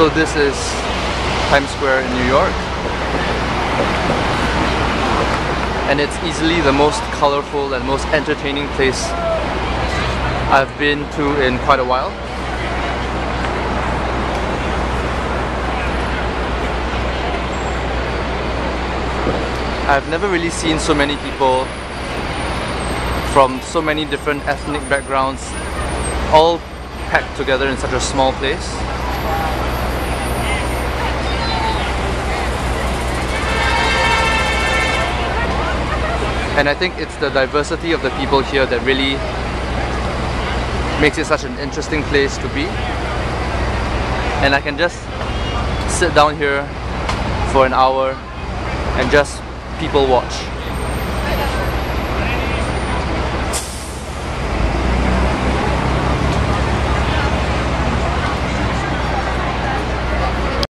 So this is Times Square in New York, and it's easily the most colorful and most entertaining place I've been to in quite a while. I've never really seen so many people from so many different ethnic backgrounds all packed together in such a small place. And I think it's the diversity of the people here that really makes it such an interesting place to be. And I can just sit down here for an hour and just people watch.